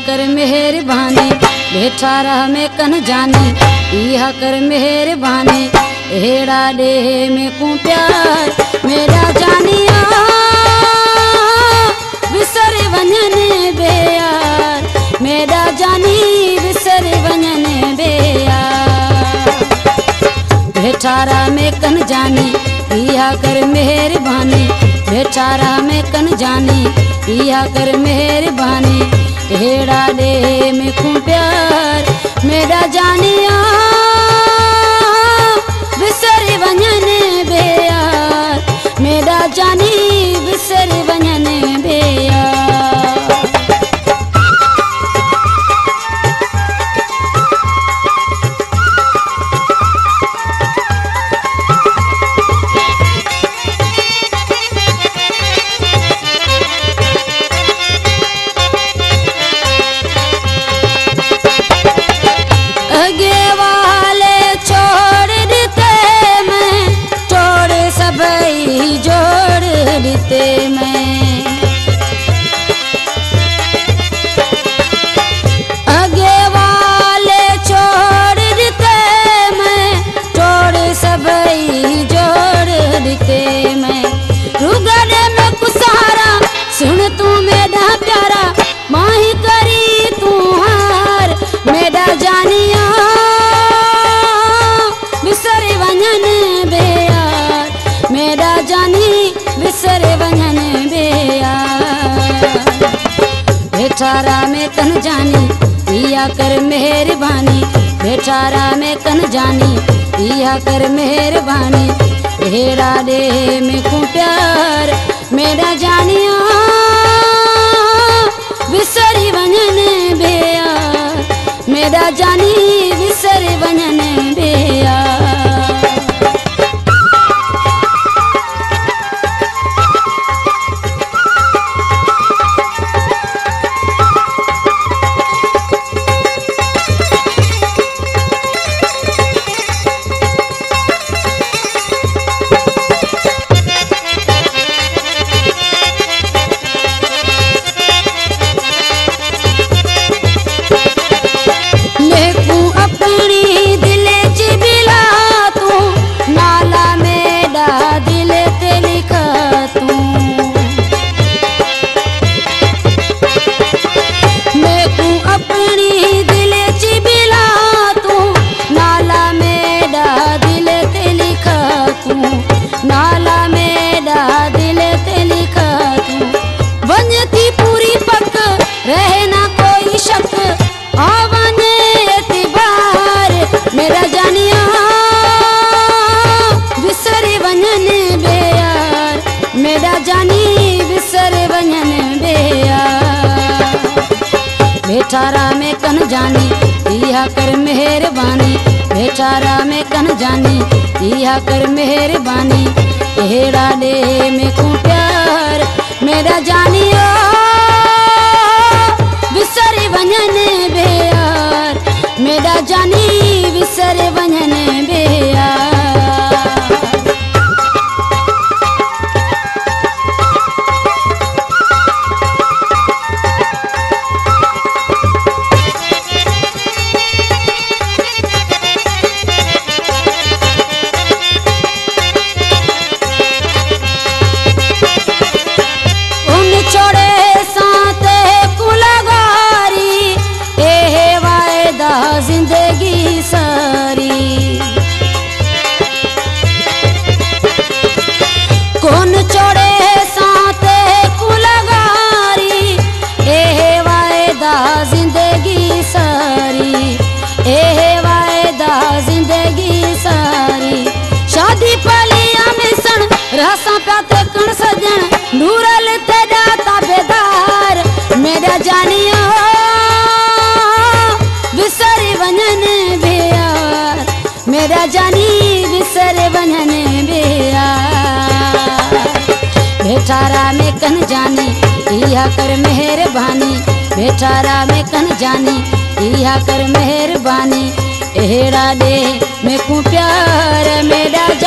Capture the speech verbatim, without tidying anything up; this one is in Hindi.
कर मेहरबानी बेठा रह में कन जानी इहा कर मेहरबानी हेड़ा दे में को प्यार मेरा जानिया विसर वञन बेयार मेरा जानी विसर वञन बेयार बेचारा में कन जानी इहा कर मेहरबानी बेचारा में कन जानी इहा कर मेहरबानी हेड़ा दे में को प्यार मेरा जानिया विसर वञन बेयार मेरा जानी विसर वञन बेयार। अगे वाले छोड़ देते मैं छोड़ सबई जोड़ देते मैं अगे वाले छोड़ देते मैं छोड़ सबई जोड़ देते मैं रुगड़े में कुसारा सुन तू मेरा प्यारा माही करी तू हार मेरा जानिया विसर वञन बेयार मेरा जानी विसर वञन बेयार बेचारा में कन जानी इहा कर मेहरबानी बेचारा में कन जानी इहा कर मेहरबानी हेड़ा दे में को प्यार मेरा जानिया विसर वञन बेयार मेरा जानी विसर वञन बेयार। नाला में डा दिल ते लिखा तू वञती पूरी पक रहना कोई शक आवाने एतबार मेरा जानिया विसर वञन बेयार मेरा जानी विसर वञन बेयार बेचारा में कन जानी इहा कर मेहरबानी बेचारा में कन जानी इहा कर मेहरबानी हेड़ा दे में को प्यार मेरा जानिया विसर वञन बेयार मेरा जानी विसर वञन बेयार। जिंदगी सारी कौन छोड़े साथ कुलगारी ए वायदा जिंदगी सारी ए वायदा जिंदगी सारी शादी पलिया में सण रसा प्याते कण सजन नूरल तेरा ताबेदार मेरा जानिया विसर वञन बेयार मेरा जानी विसर वञन बेयार बेचारा में कन जानी इहा कर मेहरबानी बेचारा में कन जानी इहा कर मेहरबानी हेड़ा दे में को प्यार मेरा